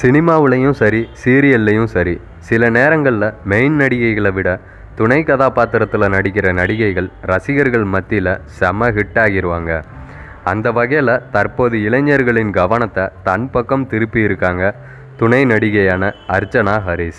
சினிமாவுலேயும் சரி சீரியல்லையும் சரி சில நேரங்களில் மெயின் நடிகைகளை விட துணை கதாபாத்திரத்தில் நடிக்கிற நடிகைகள் ரசிகர்கள் மத்தியில் செம ஹிட் ஆகிடுவாங்க. அந்த வகையில் தற்போது இளைஞர்களின் கவனத்தை தன் பக்கம் திருப்பி இருக்காங்க துணை நடிகையான அர்ச்சனா ஹரிஸ்.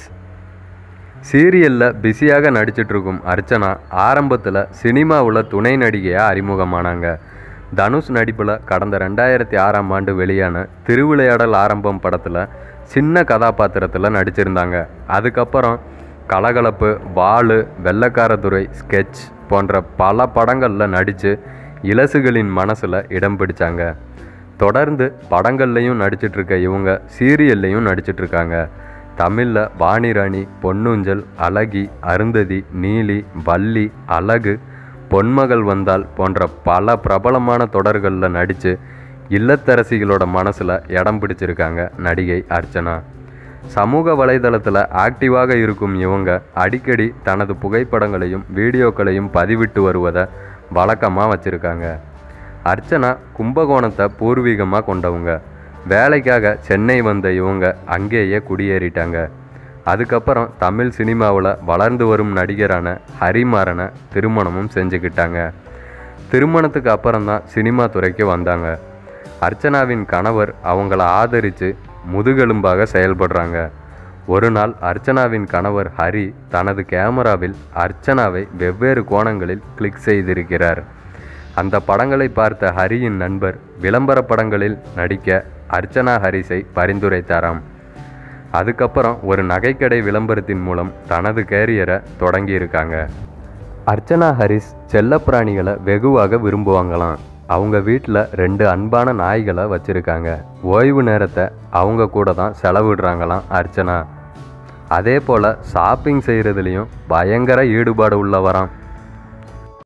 சீரியலில் பிஸியாக நடிச்சிட்ருக்கும் அர்ச்சனா ஆரம்பத்தில் சினிமாவில் துணை நடிகையாக அறிமுகமானாங்க. தனுஷ் நடிப்பில் கடந்த 2006ஆம் ஆண்டு வெளியான திருவிளையாடல் ஆரம்பம் படத்தில் சின்ன கதாபாத்திரத்தில் நடிச்சிருந்தாங்க. அதுக்கப்புறம் கலகலப்பு, வாளு, வெள்ளக்காரதுரை, ஸ்கெட்ச் போன்ற பல படங்களில் நடித்து இளசுகளின் மனசில் இடம் பிடிச்சாங்க. தொடர்ந்து படங்கள்லையும் நடிச்சிட்ருக்க இவங்க சீரியல்லையும் நடிச்சிட்ருக்காங்க. தமிழில் வாணிராணி, பொன்னூஞ்சல், அழகி, அருந்ததி, நீலி, வள்ளி, அழகு, பொன்மகள் வந்தால் போன்ற பல பிரபலமான தொடர்களில் நடித்து இல்லத்தரசிகளோட மனசில் இடம் பிடிச்சிருக்காங்க நடிகை அர்ச்சனா. சமூக வலைதளத்தில் ஆக்டிவாக இருக்கும் இவங்க அடிக்கடி தனது புகைப்படங்களையும் வீடியோக்களையும் பதிவிட்டு வருவதை வழக்கமாக வச்சுருக்காங்க. அர்ச்சனா கும்பகோணத்தை பூர்வீகமாக கொண்டவங்க. வேலைக்காக சென்னை வந்த இவங்க அங்கேயே குடியேறிட்டாங்க. அதுக்கப்புறம் தமிழ் சினிமாவில் வளர்ந்து வரும் நடிகரான ஹரிமாறனை திருமணமும் செஞ்சுக்கிட்டாங்க. திருமணத்துக்கு அப்புறம்தான் சினிமா துறைக்கு வந்தாங்க. அர்ச்சனாவின் கணவர் அவங்கள ஆதரித்து முதுகெலும்பாக செயல்படுறாங்க. ஒரு நாள் அர்ச்சனாவின் கணவர் ஹரி தனது கேமராவில் அர்ச்சனாவை வெவ்வேறு கோணங்களில் கிளிக் செய்திருக்கிறார். அந்த படங்களை பார்த்த ஹரியின் நண்பர் விளம்பர படங்களில் நடிக்க அர்ச்சனா ஹரிஸை பரிந்துரைத்தாராம். அதுக்கப்புறம் ஒரு நகைக்கடை விளம்பரத்தின் மூலம் தனது கேரியரை தொடங்கியிருக்காங்க. அர்ச்சனா ஹரிஸ் செல்லப்பிராணிகளை வெகுவாக விரும்புவாங்களாம். அவங்க வீட்டில் 2 அன்பான நாய்களை வச்சுருக்காங்க. ஓய்வு நேரத்தை அவங்க கூட தான் செலவிடுறாங்களாம் அர்ச்சனா. அதே போல் ஷாப்பிங் செய்கிறதுலேயும் பயங்கர ஈடுபாடு உள்ளவராம்.